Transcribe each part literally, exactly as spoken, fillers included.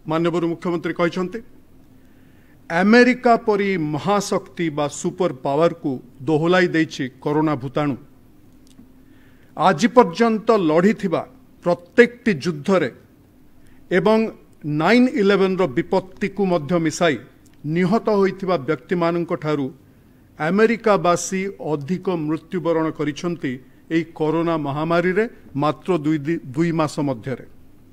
माननीय मुख्यमंत्री कहते अमेरिका परी महाशक्ति बा सुपर पावर को दोहलाई देछि कोरोना भूताणु। आज पर्यंत लड़ी थिबा प्रत्येकटी युद्ध रे एवं नाइन इलेवेन रो विपत्ति को मध्य मिसाई निहत होइथिबा व्यक्ति मानक ठारू अमेरिकावासी अधिक मृत्युवरण करिसंती एई कोरोना महामारी रे मात्र दुई दुई मास मध्य रे।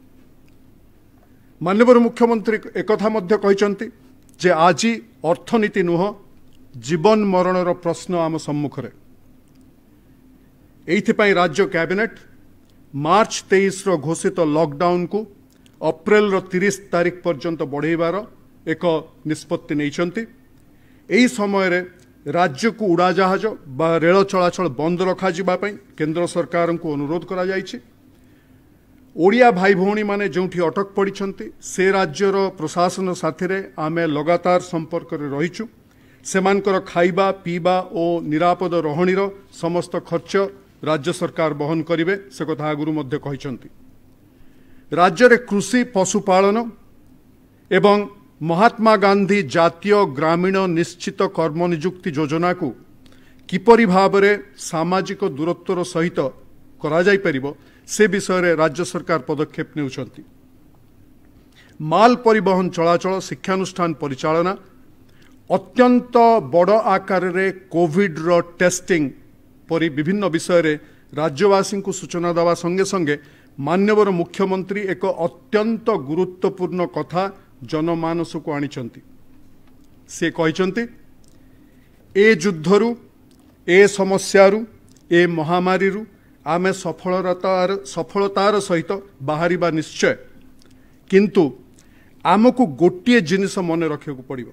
माननीय मुख्यमंत्री एकथा मध्य कहिसंती जे आज अर्थनीति नुह जीवन मरणर प्रश्न आम सम्मुख रे। एइथिपाई राज्य कैबिनेट मार्च तेईस रो घोषित लॉकडाउन को अप्रैल रो तीस तारीख पर्यंत बढ़ेबार एक निष्पत्ति नैछंती। एही समय रे राज्य को उड़ाजहाज बा रेल चलाचल बंद रखा जिबा पई केंद्र सरकार को अनुरोध करा जायछि। ओडिया भाई भौणी माने जोंठी अटक पड़िछंती से राज्यर प्रशासन साथी रे आमे लगातार संपर्क रे रहिछु। सेमानकर खाइबा पीबा और निरापद रहणीर समस्त खर्च राज्य सरकार बहन करिवे से कथा आगुरु मध्य कहिछंती। राज्य रे कृषि पशुपालन एवं महात्मा गांधी जातीय ग्रामीण निश्चित कर्म नियुक्ति योजना को किपरि भाबरे सामाजिक दूरत्वर सहित करा जाय परिबो से विषय रे राज्य सरकार पदक्षेप नेउछंती। माल परिवहन चलाचल शिक्षानुष्ठान परिचालना अत्यंत बड़ आकार रे कोविड रो टेस्टिंग परि विभिन्न विषय रे राज्यवासी को सूचना देवा संगे संगे माननीय मुख्यमंत्री एक अत्यंत गुरुत्वपूर्ण कथा जनमानस को आनिछंती। से कहिछंती ए युद्धरु ए समस्यारु ए महामारीरु आमे सफलतार सफलतार सहित बाहरिबा निश्चय, किंतु आमको गोटे जिनिस मन रखा पड़िबो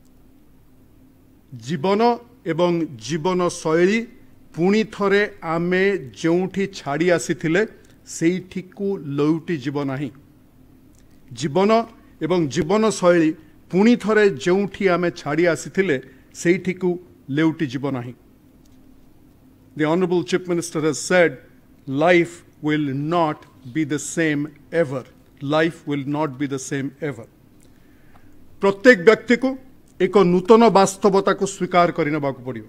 जीवन एवं जीवन शैली पुणी थरे आमे जोंठी छाड़ी आसीथिले सेठी को लौटी जीव नाही। जीवन एवं जीवन शैली पुणी थरे जोंठी आमे छाड़ी आसीथिले सेठी को लेउटी जीव नाही। The Honorable Chief Minister has said, life will not be the same ever. Life will not be the same ever. प्रत्येक व्यक्ति को एक नूतन वास्तवता को स्वीकार करने बाकु पड़ियो।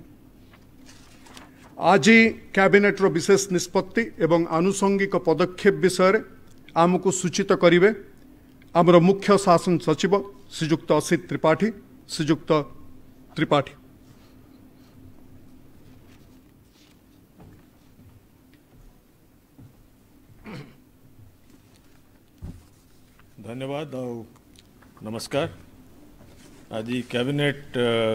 आज कैबिनेट रो विशेष निष्पत्ति एवं आनुषंगिक पदक्षेप विषय रे आमको सूचित करिवे आमर मुख्य शासन सचिव श्रीयुक्त असित त्रिपाठी। श्रीयुक्त त्रिपाठी। धन्यवाद और नमस्कार। आज कैबिनेट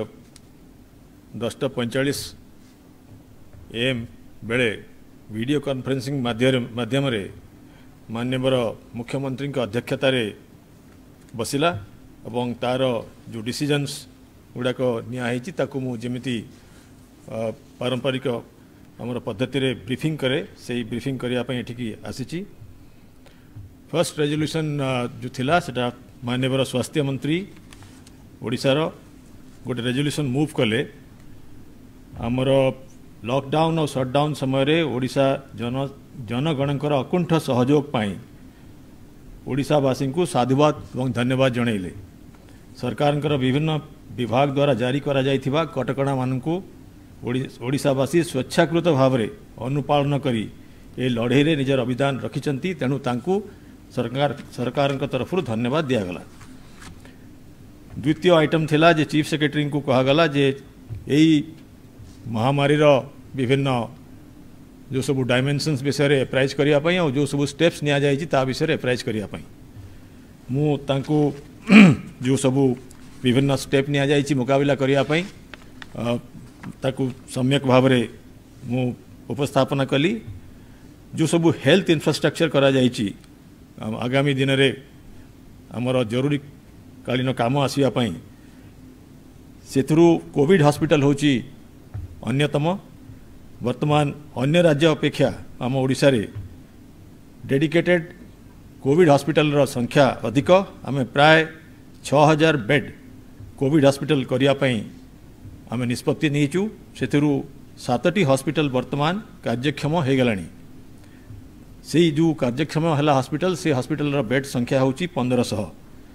दसटा पैंचाश एम बेले वीडियो कॉन्फ्रेंसिंग माध्यम माननीय मुख्यमंत्री अध्यक्षतार बसिला और तार जो डिसीजन्स गुड़ाक नियाही ताकू मुझे पारंपरिक आमर पद्धति रे ब्रीफिंग करे से ब्रीफिंग करने एठिकी आसी। फर्स्ट रेजोल्यूशन जो थिला सेटा माननीय स्वास्थ्य मंत्री ओडिशार गोटे रेजोल्यूशन मूव कले आमर लॉकडाउन और शटडाउन समय रे ओडिशा जन जनगणकर अकुंठ सहयोग पाई ओडिशावासी को साधुवाद और धन्यवाद जनइले। सरकार विभिन्न विभाग द्वारा जारी करा जाइथिबा कटकणा मानकु ओडिशावासी स्वेच्छाकृत भाव में अनुपालन करी ए लड़े रे निजर अभिधान रखिचंती। तेणु तांकु सरकार सरकार तरफ धन्यवाद दियागला। द्वितीय आइटम थिला जे चीफ सेक्रेटरी को कहगला जे यही महामारी रो विभिन्न जो सब डायमेंशंस विषय रे अप्राइज करिया पई और जो सब स्टेप्स निया जाई ता विषय रे अप्राइज करिया पई मु तांकु जो सब विभिन्न स्टेप निया जाई मुकाबला करिया पई ताकु सम्यक भाव रे मु उपस्थापना कली। जो सब हेल्थ इंफ्रास्ट्रक्चर करा जाई आगामी दिन रे हमर जरूरी कालीन काम आसिया पई सेथुरु कोविड हॉस्पिटल होची अन्यतम। वर्तमान अन्य राज्य अपेक्षा आम ओडिशा रे डेडिकेटेड कोविड हॉस्पिटल रो संख्या अधिक। आम प्राय छह हजार बेड कोविड हॉस्पिटल करिया पई आम निष्पत्ति नहींचु। सेथुरु सातटी हॉस्पिटल वर्तमान कार्यक्षम हो गलानी। से जो कार्यक्षम है हॉस्पिटल से हॉस्पिटल रो बेड संख्या होची पंद्रह सौ।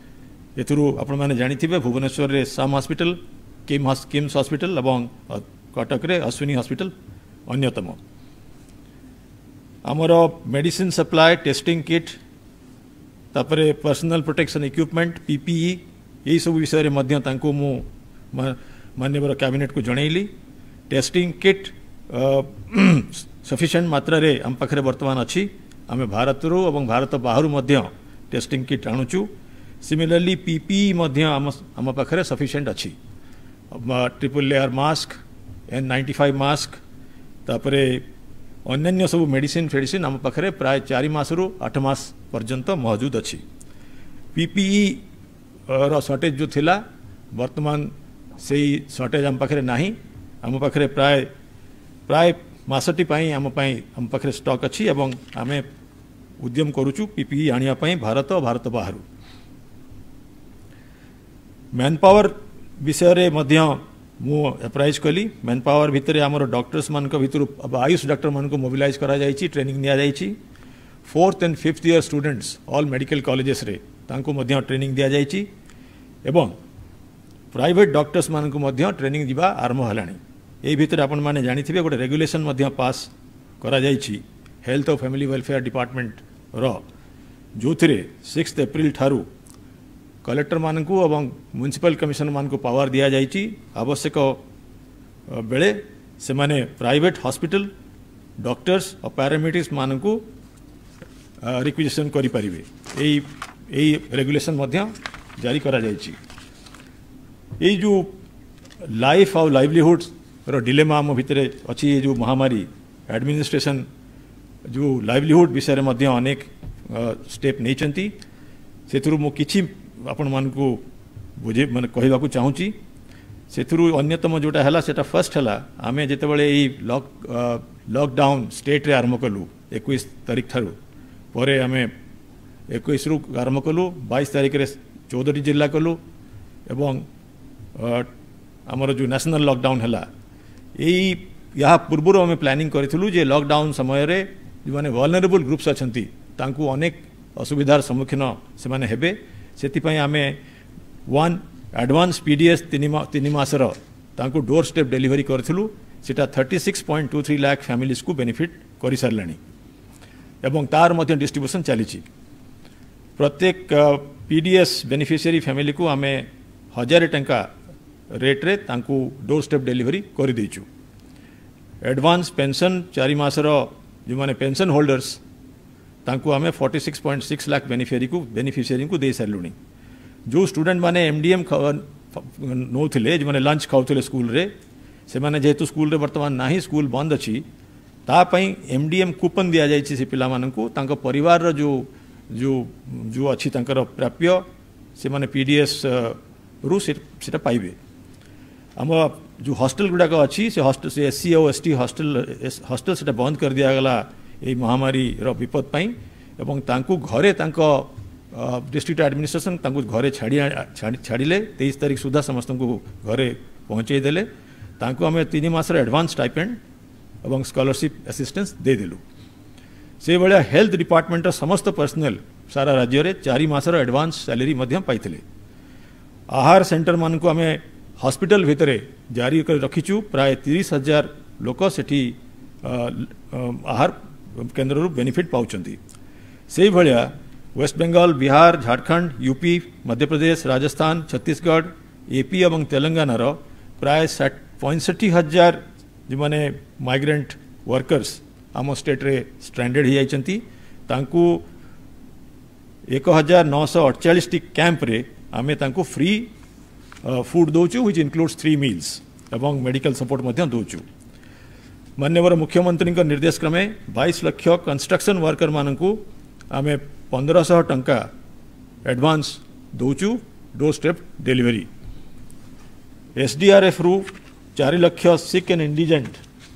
एथुरु आपण माने जानिथिबे भुवनेश्वर रे साम हॉस्पिटल किम किम्स हॉस्पिटल एवं कटक रे अश्विनी हॉस्पिटल अन्यतम आमर मेडिसिन सप्लाई टेस्टिंग किट तापरे पर्सनल प्रोटेक्शन इक्विपमेंट पीपीई यही सब विषय मध्य तांको मु माननीय कैबिनेट को जनइली टेस्टिंग किट सफिशिएंट मात्रा रे आम पाखरे वर्तमान अच्छी आम भारत रो एवं भारत बाहर मध्य टेस्टिंग किट आणुचु सिमिलरली पीपीई मध्य आम आम पाखरे सफिशिएंट अच्छी triple layer mask N ninety five mask तापरे अन्य सब मेडिसिन फेडिसिन आम पाखरे प्राय चार मास रु आठ मास पर्यंत मौजूद अच्छी पीपीई रो शॉर्टेज जो थिला वर्तमान से शॉर्टेज आम पाखरे नाही आम पाखरे प्राय प्राय मासटी पाई आम पाई आम पाखरे स्टॉक अच्छी एवं आमे उद्यम करूचु पीपीई आनिया पाई भारत भारत बाहर मैन पावर विषय रे मध्य मु अप्राइज कली मैन पावर भितर आमर डॉक्टर्स मान भितर अब आयुष डॉक्टर मान को मोबिलाइज करा जायछि ट्रेनिंग निया जायछि fourth and fifth year students all medical colleges रे तांको मध्य ट्रेनिंग दिया जायछि एवं प्राइवेट डॉक्टर्स मान को मध्य ट्रेनिंग दिबा आरंभ हलाणी एही भितर आपण माने जानिथिबे गोटे रेगुलेशन मध्य पास करा जायछि हेल्थ और फैमिली वेलफेयर डिपार्टमेंट रो जोथिरे सिक्स अप्रैल ठारू कलेक्टर मान को एवं म्युनिसिपल कमिशनर मान को पावर दिया जायछि आवश्यक बेले से माने प्राइवेट हॉस्पिटल डॉक्टर्स और पैरामेडिक्स मान को रिक्विजिशन करि परिबे एई एई रेगुलेशन मध्य जारी करा जायछि एई जो लाइफ और लाइवलीहुड रो डिलेमा आम भितर अच्छी ये जो महामारी एडमिनिस्ट्रेशन जो लाइवलीहुड विषय मध्य अनेक स्टेप नहीं से मु किछि आपण मान को बुझे माने कहवाकू चाहूँगी से अन्यतम जोटा है सेटा फर्स्ट है आम जितेबाला लॉक लॉकडाउन स्टेट रे आरंभ कलु इक्कीस तारीख ठारू पर आम इक्कीस रु आरंभ कलु बाईस तारीख रे चौदह टी जिला कलु एवं आमर जो नेशनल लॉकडाउन है यही या पूर्व आम प्लानिंग करूँ जे लॉकडाउन समय रे जो माने वल्नरेबल ग्रुप्स अच्छी तांकू अनेक असुविधार सम्मुखीन से माने हेबे सेतिपई आमे वन एडवांस पीडीएस तीन मासर तांकू डोर स्टेप डिलीवरी करथिलु सेटा thirty six point two three lakh families को बेनिफिट कर साराणी एवं तार मध्य डिस्ट्रीब्यूशन चली प्रत्येक पीडीएस बेनिफिशियरी फैमिली को आमे हजार टंका रेट रे तांकू डोर स्टेप डिलीवरी कर देचु एडवांस पेंशन चारि मासर जो माने पेंशन होल्डर्स तांकू आमे forty six point six lakh beneficiary को बेनिफिशियरी को दे सारूनी जो स्टूडेंट माने एमडीएम नौ थिले जो माने लंच खाउथिले स्कूल रे से माने जेतु स्कूल रे वर्तमान नाही स्कूल बंद अछि ता पई एमडीएम कूपन दिया जायछि से पिला मानकू तांको परिवार रो जो जो जो अछि तांकर प्राप्य से माने पीडीएस रु सेटा पाइबे आम जो हॉस्टल गुड़ाक अच्छी से हॉस्टल से एससी और एसटी हॉस्टल हॉस्टल से बंद कर दिया गला ये महामारी रो विपद पाई एवं तांकू घरे तांको डिस्ट्रिक्ट एडमिनिस्ट्रेशन तांकू घरे छाड़ी छाड़िले तेईस तारीख सुधा समस्त को घरे पहुँचे देले तांकू आम तीन मासर एडवांस स्टाइपेंड एवं स्कॉलरशिप असिस्टेंस दे देलु से भाया हेल्थ डिपार्टमेंट समस्त पर्सनल सारा राज्य में चारि मासर एडवांस सैलरी पाइथिले आहार सेंटर मान को आम हॉस्पिटल भितर जारी कर रखीचु प्राय तीस हजार लोक सेठी आहार केन्द्र बेनिफिट पाउचंती से भाया वेस्ट बेंगल बिहार झारखंड यूपी मध्य प्रदेश राजस्थान छत्तीसगढ़ एपी एवं तेलंगाना रो प्राय पैंसठ हजार जो माने माइग्रेंट वर्कर्स आम स्टेट रे स्ट्रैंडेड हो जाइछंती तांकू एक हजार नौश अड़चाश टी कैंप रे आमे तांकू फ्री फूड दौचु व्हिच इनक्लूड्स थ्री मील्स एवं मेडिकल सपोर्ट मध्य दौचु माननीय मुख्यमंत्री निर्देश क्रमे बाईस लाख कंस्ट्रक्शन वर्कर मानकू आमे पंद्रह सौ टंका एडवांस दौचु डोर स्टेप डिलीवरी एसडीआरएफ रु चार lakh sick and indigent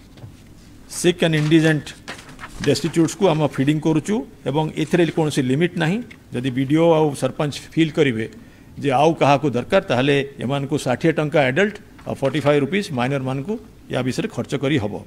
sick and indigent destitutes को आम फीडिंग करुचु एवं एथिरे कौन लिमिट नहीं जदि बीडीओ आ सरपंच फील करेंगे जे आउ क्या दरकार ताहले एमान को षाठी टंका एडल्ट और फोर्टी फाइव रुपीज माइनर मान को या विषय खर्च करी हब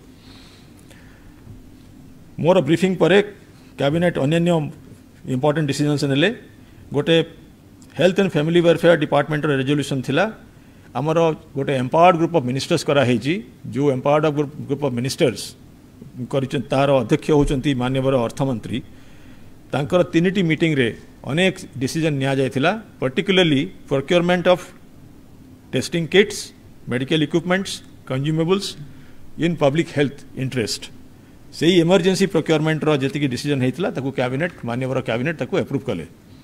मोर ब्रीफिंग पर कैबिनेट अन्य इंपोर्टेंट डिसीजन ने गोटे health and family welfare department resolution थिला आमर गोटे एम्पावर्ड ग्रुप ऑफ मिनिस्टर्स करा हेजी जो एम्पावर्ड ग्रुप ऑफ मिनिस्टर्स करिचन तार अध्यक्ष होचंती माननीय अर्थमंत्री तांकर तीनिटी मीटिंग रे अनेक डिसीजन निया जायथिला particularly procurement of testing kits medical equipments consumables in public health interest से इमरजेंसी प्रोक्योरमेंट रो जति डिसीजन हेतला ताकू कैबिनेट माननीय कैबिनेट ताकू अप्रूव कले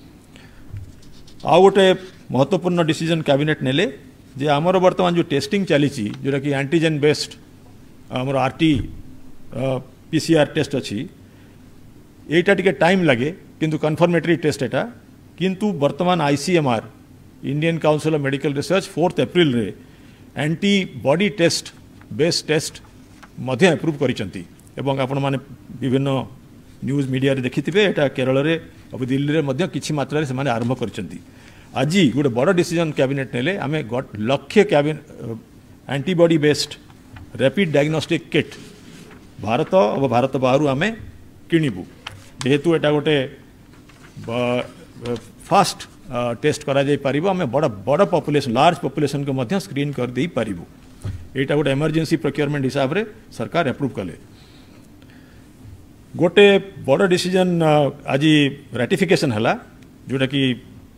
आ गोटे महत्वपूर्ण डिसीजन कैबिनेट नेले जे आमर वर्तमान जो टेस्टिंग चली जोटा कि एंटीजेन बेस्ड आमर आरटी पीसीआर टेस्ट अच्छी एटा टिके टाइम लगे किंतु कन्फर्मेटरी टेस्ट एटा किंतु वर्तमान ICMR Indian council of medical research fourth April रे एंटीबॉडी टेस्ट बेस्ड टेस्ट मध्य अप्रूव करिसंती एवं आपण माने विभिन्न न्यूज मीडिया रे देखिथिबे एटा केरल रे अब दिल्ली रे मध्य किछि मात्रा रे से आरंभ करिसंती आज गोटे बड़ डिसीजन कैबिनेट नेले आमे लक्ष्य कैबिन antibody based rapid diagnostic kit Bharat और भारत बाहर आमे किणिबू जेहेतु एटा गोटे फास्ट टेस्ट करा जाई परिबो आमे बड़ बड़ पॉपुलेशन लार्ज पॉपुलेशन को मध्य स्क्रीन कर देई परिबो एटा गोटे इमरजेंसी प्रोक्योरमेंट हिसाब रे सरकार अप्रूव कले गोटे बड़ डिसीजन आज रैटिफिकेशन हला जोटा कि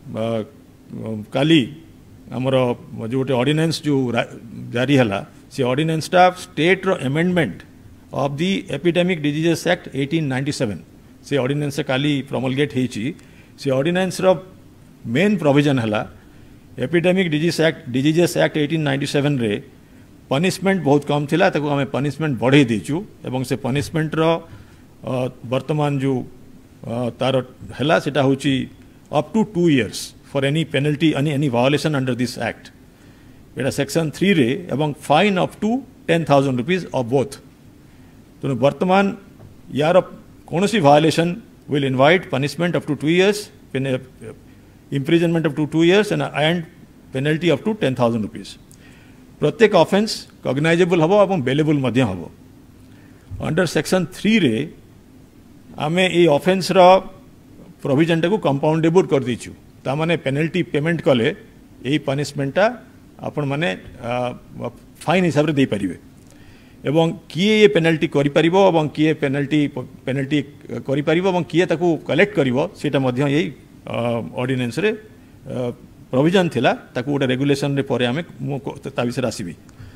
काली आमर जो गोटे ऑर्डिनेंस जो जारी हला से ऑर्डिनेंस टा स्टेट रो amendment of the epidemic diseases act eighteen ninety seven से ऑर्डिनेंस से काली प्रोमलगेट हेची से ऑर्डिनेंस रो मेन प्रोविजन हला epidemic disease act diseases act eighteen ninety seven रे पनिशमेंट बहुत कम थिला ताको हमें पनिशमेंट बढ़े देचु एवं से पनिशमेंट रो वर्तमान जो तार हला सेटा होची up to two years for any penalty any any violation under this act एटा सेक्शन थ्री रे एवं fine up to ten thousand rupees of both तो वर्तमान यार कौन सी violation will invite punishment up to two years imprisonment up to two years and and penalty up to ten thousand rupees प्रत्येक offence cognizable हबो एवं bailable मध्य हबो under section three रे आमे ए ऑफेंस रो प्रोविजन टाको कंपाउंडेबल कर दीचु ता माने पेनल्टी पेमेंट कले ए पनिशमेंटा आपण माने फाइन हिसाब रे दे परिबे एवं किए ये पेनल्टी करि परिबो एवं किए पेनल्टी पेनल्टी करि परिबो एवं किए ताको कलेक्ट करिवो सेटा मध्य एई ऑर्डिनेंस रे प्रोविजन थिला ताको गोटे रेगुलेशन रे परे आमे ता विषय आसीबी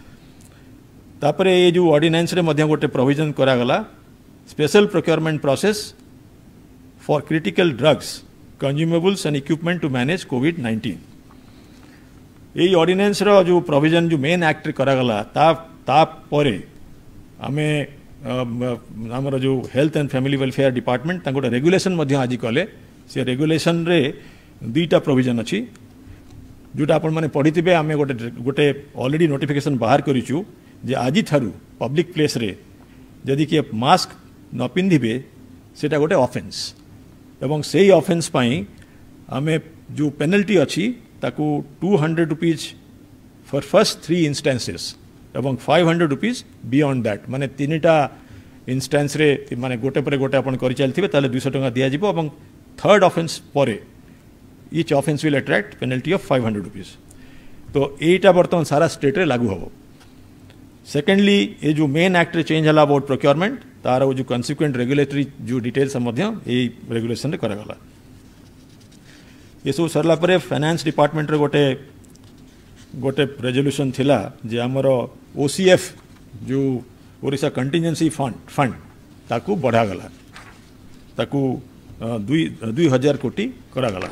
तापरे ये जो ऑर्डिनेंस रे मध्य गोटे प्रोविजन करा गला special procurement process for critical drugs consumables and equipment to manage COVID nineteen ये ऑर्डिनेंस रो जो प्रोविजन जो मेन एक्ट रे करा गला ता ता परे आमे हमर जो health and family welfare department गोटे रेगुलेशन मध्य आज कले से रेगुलेशन रे दुईटा प्रोविजन अच्छी जोटा आपण माने पढ़ी आमे गोटे गोटे ऑलरेडी नोटिफिकेशन बाहर करिचु जे आज थारू पब्लिक प्लेस रे जदि किए मास्क न पिंधिबे सेटा गोटे ऑफेंस एवं सेही ऑफेंस पाई आमे जो पेनल्टी अच्छी ताकू two hundred rupees for first three instances एवं five hundred rupees beyond that माने तीनटा इंस्टेंस रे माने गोटे पर गोटे अपन करि चलथिबे ताले दुई सौ टका दिया जिवो एवं थर्ड ऑफेंस परे each offence will attract penalty of five hundred rupees तो एटा वर्तमान सारा स्टेट रे लागू हबो सेकेंडली ये जो मेन एक्ट रे चेंज हला अबाउट प्रोक्योरमेंट तार जो कन्सिक्वेंट रेगुलेटरी जो डिटेल्स मध्य ए रेगुलेशन रे करागला ये सब सरला परे फाइनेंस डिपार्टमेंट रे गोटे गोटे रेजोल्यूशन थिला जे हमर ओसीएफ जो ओडिशा कंटिजेंसी फंड फंड ताकू बढ़ा गला ताकू दुई दुई हजार कोटी करागला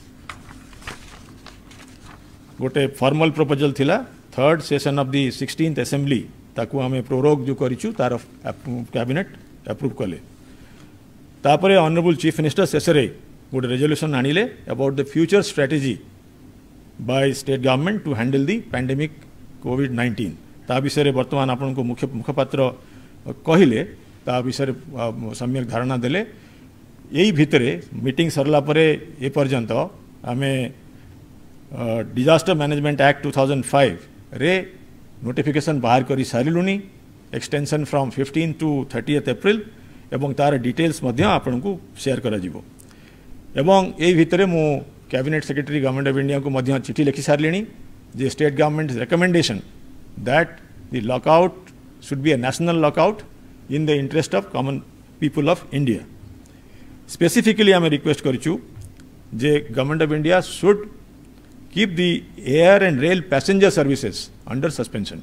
गोटे फॉर्मल प्रपोजल थिला third session of the sixteenth assembly ताकू आमे प्रोरोग जो करिचु तार कैबिनेट अप्रूव कले तापरे ऑनरेबल चीफ मिनिस्टर शेषरे गोटे रेजोल्यूशन आनिले about the future strategy by state government to handle the pandemic COVID nineteen ता विषय वर्तमान आपन को मुख्य मुखपात्र कहिले ता विषय सम्यक धारणा देले यही भितरे मीटिंग सरला परे ए पर्यंत आमे disaster management act two thousand five रे नोटिफिकेशन बाहर करी सारिलुनी extension from fifteen to thirtieth April एवं तार डिटेल्स मध्य आपन को शेयर करा जिवो एवं ए भितरे मु cabinet secretary government of India को मध्य चिठी लिखि सारे जे state government recommendation that the lockout should be a national lockout in the interest of common people of India. Specifically आम रिक्वेस्ट करूँ जे government of India should keep the air and rail passenger services under suspension.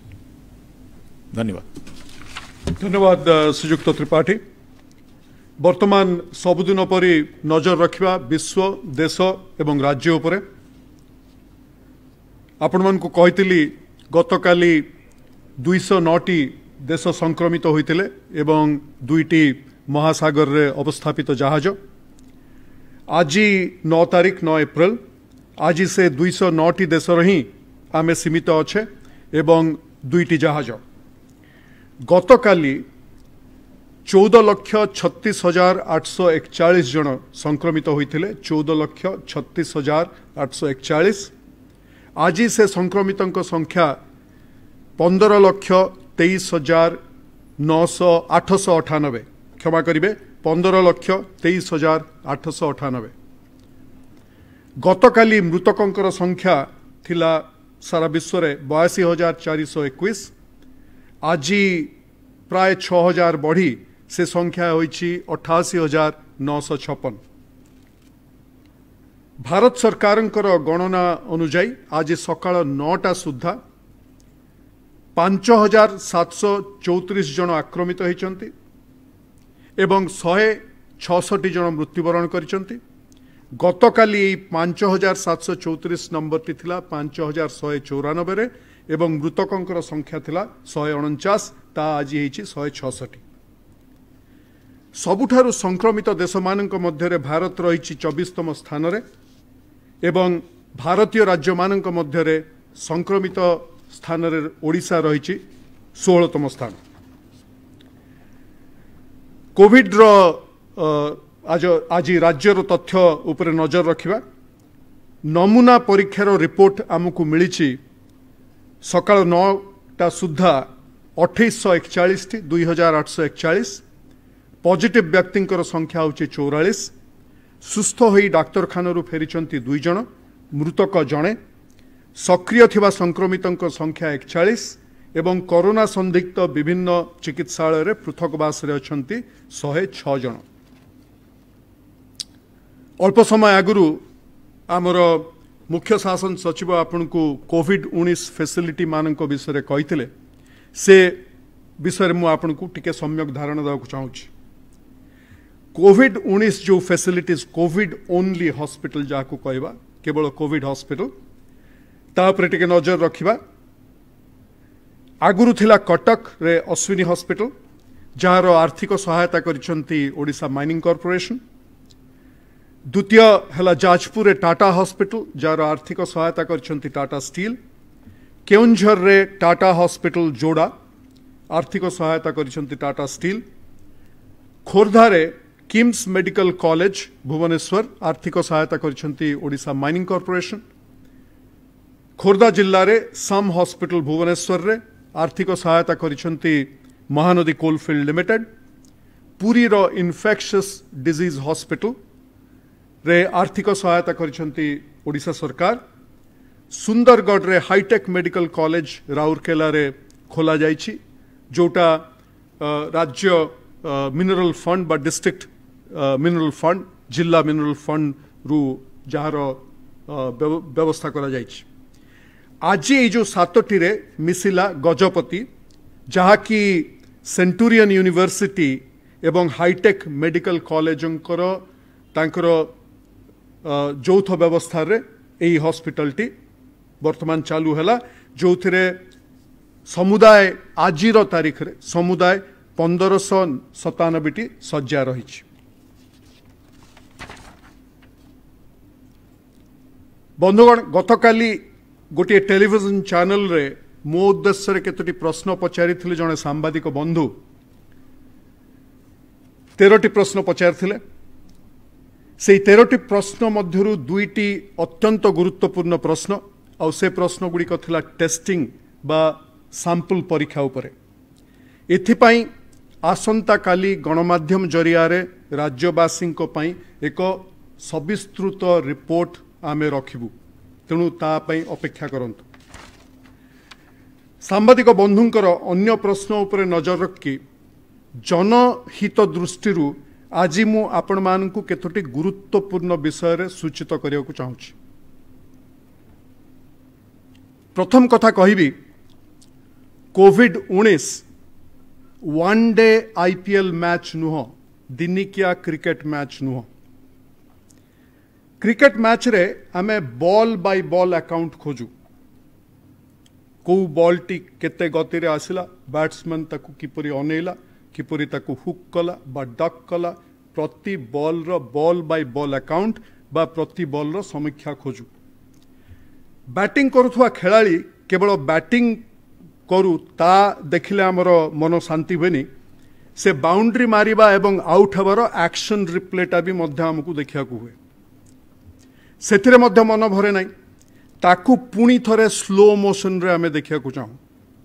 धन्यवाद। धन्यवाद श्रीयुक्त त्रिपाठी। वर्तमान सबुदिन परी नजर रखिबा विश्व देश एवं राज्य उपरे। आपण मन को कहितली गतकाली दुई सौ नौ टी देश संक्रमित होइतिले एवं दुईटी महासागर रे अवस्थापित जहाज। आज नौ तारीख नौ एप्रिल आज से दुई सौ नौ टी देश ही आमे सीमित अच्छे एवं दुईटी जहाज। गतकाली चौदह लक्ष छत्तीस हजार आठ सौ एकचाश जन संक्रमित होइतिले। चौदह लक्ष छत्तीस हजार आठ सौ एकचाश। आज से संक्रमितों संख्या पंदर लक्ष तेईस हजार नौश आठ सौ अठानबे क्षमा करेंगे पंदर लक्ष तेईस हजार आठ सौ अठानबे। गतकाली मृतकों संख्या थिला सारा विश्व में बयासी हजार चार सौ एक। आज प्राय छह हजार बढ़ी से संख्या होइछि अठासी हजार नौश छप्पन। भारत सरकार गणना अनुजाई आज सकाळ नौटा सुधा पांच हजार सात सौ चौतीस जन आक्रमित होइछन्ति एवं शहे छसठी जन मृत्युवरण करिछन्ति। गतकाली पांच हजार सात सौ चौतीस नंबर टी थिला पांच हजार शहे चौरानबे रे एवं मृतकों संख्या थिला शहे अणचाश ता आज होइछि शहे छसठी। सबुठारु संक्रमित देश मानक मध्यरे भारत रही चौबीसतम स्थान रे एवं भारतीय राज्य मानक मध्यरे संक्रमित स्थान रे ओडिशा रही सोलहतम स्थान। कोविड रो आज आज राज्यर तथ्य उपरे नजर रखिबा। नमूना परीक्षार रिपोर्ट आमको मिली सकाळ नौटा सुधा अठाईस एकचाश टी दुई हजार आठ सौ एकचाश। पॉजिटिव व्यक्ति संख्या होची चौरालीस। सुस्थ होई डाक्तरखाना फेरी दुई जन मृतक जड़े। सक्रिय थिबा संक्रमितों संख्या एकचाश एवं कोरोना संदिग्ध विभिन्न चिकित्सालय रे पृथकवास रे अछंती शहे छह जन। अल्प समय आगुरु आमर मुख्य शासन सचिव आपन को कोविड उन्नीस फैसिलिटी मानक विषय कही से विषय मु आपन को टिके सम्यक धारणा देवाक चाहूँगी। कोविड उन्नीस जो फैसिलिटीज कोविड ओनली हॉस्पिटल जहाँ को कहवा केवल कोविड हॉस्पिटल तापर टिके नजर रखिबा। आगुरु थिला कटक रे अश्विनी हॉस्पिटल जार आर्थिक सहायता करिसंती ओडिशा माइनिंग कॉर्पोरेशन। द्वितीय हला जाजपुर रे टाटा हॉस्पिटल जार आर्थिक सहायता करिसंती टाटा स्टील। केउंझर रे टाटा हॉस्पिटल जोड़ा आर्थिक सहायता करिसंती टाटा स्टील। खोर्धा रे किम्स मेडिकल कॉलेज भुवनेश्वर आर्थिक सहायता करिसंती ओडिशा माइनिंग कॉर्पोरेशन। खोर्धा जिल्ला रे सम हॉस्पिटल भुवनेश्वर रे आर्थिक सहायता करिसंती महानदी कोलफील्ड लिमिटेड। पुरी रो इन्फेक्शस डिजीज हॉस्पिटल रे आर्थिक सहायता करिसंती ओडिशा सरकार। सुंदरगढ़ रे हाईटेक मेडिकल कॉलेज राउरकेला रे खोला जाइछि जोटा राज्य मिनरल फंड बा डिस्ट्रिक्ट मिनरल फंड जिला मिनरल फंड रु जार व्यवस्था करा जाइछि। आज ये जो सातटी रे मिसिला गजपति जहा कि सेंटूरियन यूनिवर्सिटी एवं हाईटेक मेडिकल कॉलेजंकर तांकर यौथ व्यवस्था रे एही हॉस्पिटलटी वर्तमान चालू हैला जो थिरे समुदाय आजिर तारीख रे समुदाय पंदर सौ सतानबे टी सज्जा रही। बंधुगण गतकाली गोटे टेलीविजन चैनल रे मो उद्देश्य केतोटी प्रश्न पचारि जड़े सांबादिक बंधु तेरटी प्रश्न पचारि से तेरटी प्रश्न मध्यरु दुईटी अत्यंत गुरुत्वपूर्ण प्रश्न आ से प्रश्न गुड़िक थिला टेस्टिंग बा सैंपल परीक्षा उपरे। एथिपाई आसंता काली गणमाध्यम जरिया रे राज्यवासी एक सविस्तृत रिपोर्ट आमे रखिबु तेणु ता पई अपेक्षा करंतु। सांबादिक बंधुंकर अन्य प्रश्न उपरे नजर रखी जनहित दृष्टि आज मु आपण मानकु केतोटी गुरुत्वपूर्ण विषय रे सूचित करिया को चाहूछि। प्रथम कथा कहिबी कोविड उन्नीस वन डे आईपीएल मैच नुह, दिनिकिया क्रिकेट मैच नुह। क्रिकेट मैच रे आमे बॉल बाय बॉल अकाउंट खोजू, को बॉल टी केते गति रे आसिला, बैट्समैन ताकू किपरि अनेला, किपरि ताकू हुक कला बा डक कला, प्रति बॉल रो बॉल बाय बॉल अकाउंट बा प्रति बॉल रो समीक्षा खोजू। बैटिंग करुथुआ खेलाड़ी केवल बैटिंग करू ता देखिले हमर मन शांति होनी, से बाउंड्री मारिबा एवं आउट हबार एक्शन रिप्लेटा भी मध्य हमकू देखिया को हुए, सेथिरे मध्य मन भरे नाही, ताकू पुणी थरे स्लो मोशन रे आमे देखिया को चाहू।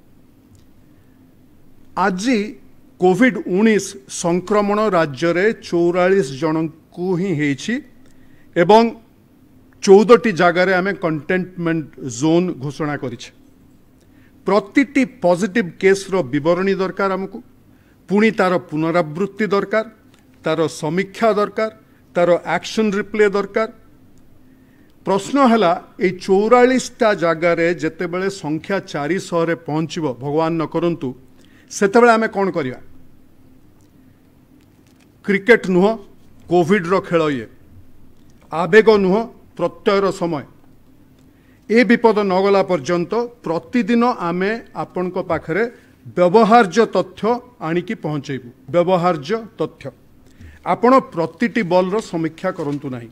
आज कोविड उन्नीस संक्रमण राज्य रे चौरालीस जन को ही हेछि एवं चौदह टी जगह रे आमे कंटेनमेंट जोन घोषणा करिछे। प्रतिटी पॉजिटिव केस रो विवरणी दरकार हमकू, पुणी तार पुनरावृत्ति दरकार, तार समीक्षा दरकार, तार एक्शन रिप्ले दरकार। प्रश्न हैला ए चौरालीस टा जगह रे जेते बेले संख्या चार सौ रे पहुंचबो, भगवान न करंतु, सेते बेले आमे कोन करिया? क्रिकेट नुह, कोविड रो खेल ये, आवेग नुह, प्रत्ययर समय। ए विपद न गला पर्यंत प्रतिदिन आमे आपण को पाखरे व्यवहार्य तथ्य आनिकी पहुंचेबू। व्यवहार्य तथ्य आपण प्रतिटी बॉल रो समीक्षा करंतु नाही।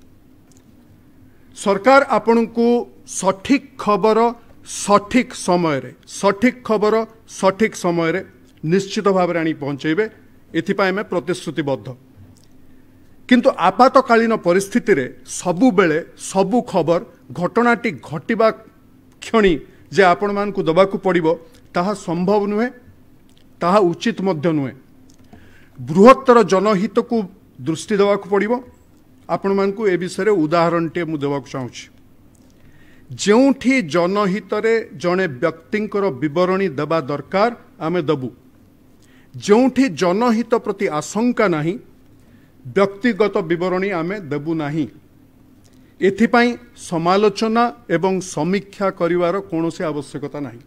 सरकार आपण को सठिक खबर सठिक समय रे, सठिक खबर सठिक समय रे निश्चित भाव आनी पहुंचेबे, एथिपाई में प्रतिश्रुतिबद्ध। किंतु आपातकालीन परिस्थिति रे सबु बेले सबु खबर घटनाटी घटिबा क्षणी जे आपण मान को दबाकू पड़िबो ताहा संभव नुहे, ताहा उचित मध्य नुहे। बृहत्तर जनहित को दृष्टि देवाकू पड़िबो। आपण मान को ए विषय रे उदाहरण टे मु देवाकू चाहूछि। जेउठी जनहित रे जणे व्यक्तिंकर विवरणी देबा दरकार आमे दबु, जेउठी जनहित प्रति आशंका नाही व्यक्तिगत विवरणी आमे देबु नाही। एथिपाई समालोचना एवं समीक्षा करिवार कोनोसी आवश्यकता नाही।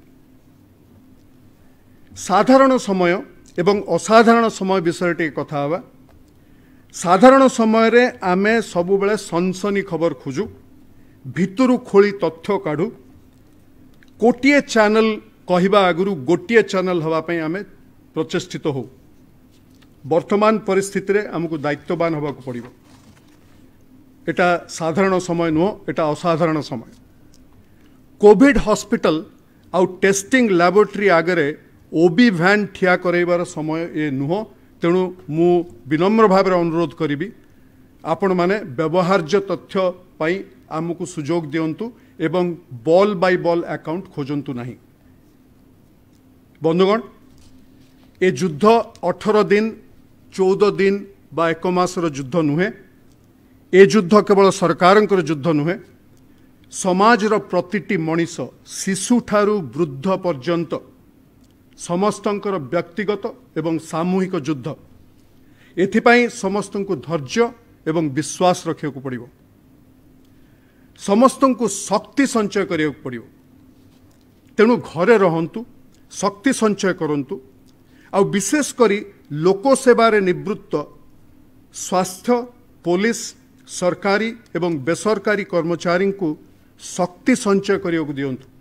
साधारण समय एवं असाधारण समय विषय टे कथा हवा। साधारण समय रे आमे सबु बेले सनसनी खबर खोजू, भितरु खोली तथ्य काढू, कोटिए चैनल कहिबा आगुरु गोटिए चैनल हवा पई आमे प्रचेष्टित हो। वर्तमान परिस्थिति रे हमकु दायित्ववान हवा को पड़िबो। एटा साधारण समय नुह, एटा असाधारण समय। कोविड हॉस्पिटल आउ टेस्टिंग लैबोरेटरी आगरे ओबी वैन ठिया करैबार समय ए नुह। तेणु मु विनम्र भाव में अनुरोध करी आपण माने व्यवहार्य तथ्य पाई आमको सुजोग दियंतु एवं बॉल बाय बॉल अकाउंट खोजंतु नहीं। बंधुगण, ए युद्ध अठारह दिन चौदह दिन बा एक मासर युद्ध नुहे। ए युद्ध केवल सरकारंकर युद्ध नुहे, समाजर प्रतिटी मनीष शिशु ठारू वृद्ध पर्यंत समस्तंकर व्यक्तिगत एवं सामूहिक युद्ध। एथिपाई समस्तंकु धैर्य एवं विश्वास रखिया को पड़िबो। समस्तंकु शक्ति संचय करिया को पड़िबो। तेणु घरे रहंतु, शक्ति संचय करंतु, आ विशेष करी लोक सेवारे निवृत्त स्वास्थ्य, पुलिस, सरकारी एवं बेसरकारी कर्मचारी को शक्ति संचय करिया को दियंतु।